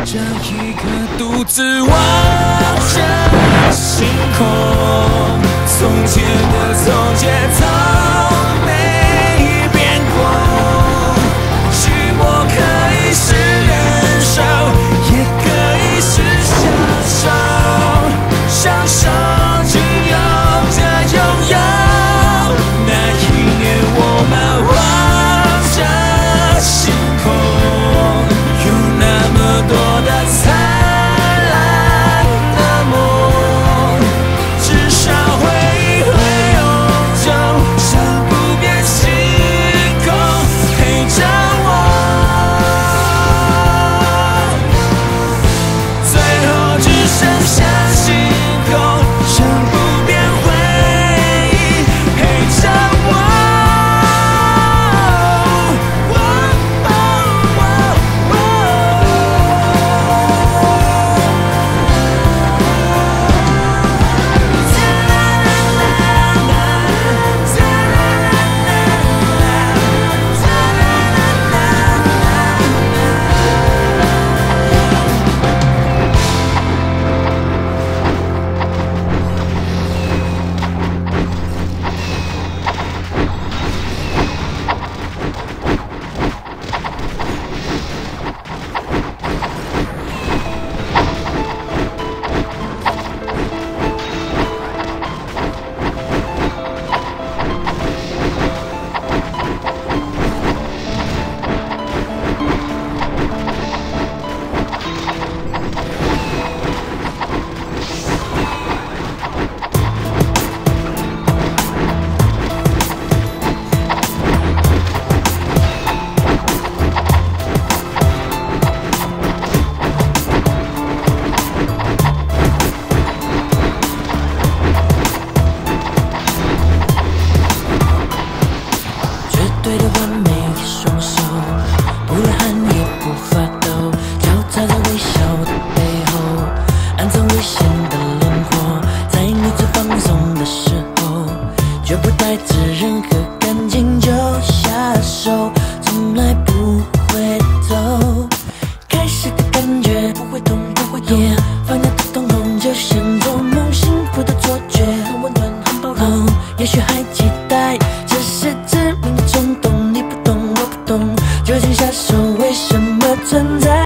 这一刻独自望着星空，从前的从前从没变过，寂寞可以是忍受，也可以是享受，享受只有这拥有。那一年我们望着星空，有那么多的灿烂的梦，至少回忆会永久，像不变星空陪着我，最后只剩下星空，像不变回忆陪着我。对的完美的双手，不流汗也不发抖，交叉在微笑的背后，暗藏危险的轮廓。在你最放松的时候，绝不带着任何感情就下手，从来不会走。开始的感觉不会痛，不会痛，放掉的痛痛就像做梦，幸福的错觉，很温暖，很包容。也许还期待，这是致命的冲动，你不懂，我不懂，就请下手。